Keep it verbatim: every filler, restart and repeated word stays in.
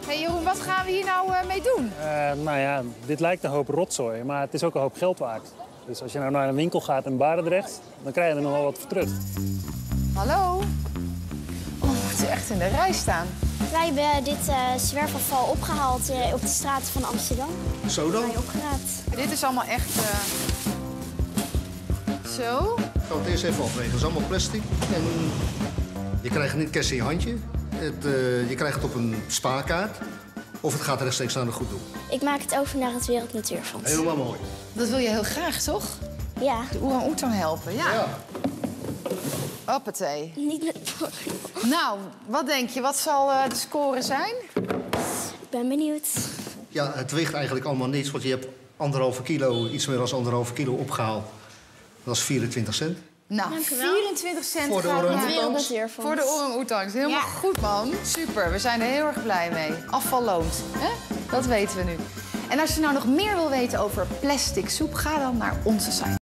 Hey Jeroen, wat gaan we hier nou uh, mee doen? Uh, nou ja, dit lijkt een hoop rotzooi, maar het is ook een hoop geld waard. Dus als je nou naar een winkel gaat in Barendrecht, dan krijg je er nog wel wat voor terug. Hallo? Oh, moet u echt in de rij staan. Wij hebben dit uh, zwerfafval opgehaald uh, op de straten van Amsterdam. Zo dan? Opgeraapt. Dit is allemaal echt... Uh... Zo? Ik ga het eerst even afwegen. Het is allemaal plastic. En je krijgt het niet kerst in je handje. Het, uh, je krijgt het op een spaarkaart. Of het gaat rechtstreeks naar een goed doel. Ik maak het over naar het Wereld Natuurfonds. Helemaal mooi. Dat wil je heel graag, toch? Ja. De orang-oetang helpen, ja. Ja. Hoppatee. Niet met... Nou, wat denk je? Wat zal uh, de score zijn? Ik ben benieuwd. Ja, het weegt eigenlijk allemaal niets. Want je hebt anderhalve kilo, iets meer dan anderhalve kilo opgehaald. Dat is vierentwintig cent. Nou, Dank u wel. vierentwintig cent Voor de gaat orang-oetangs. naar- Wereld Natuurfonds. Voor de orang-oetangs. Helemaal Ja. goed, man. Super, we zijn er heel erg blij mee. Afval loont, hè? Dat weten we nu. En als je nou nog meer wil weten over plastic soep, ga dan naar onze site.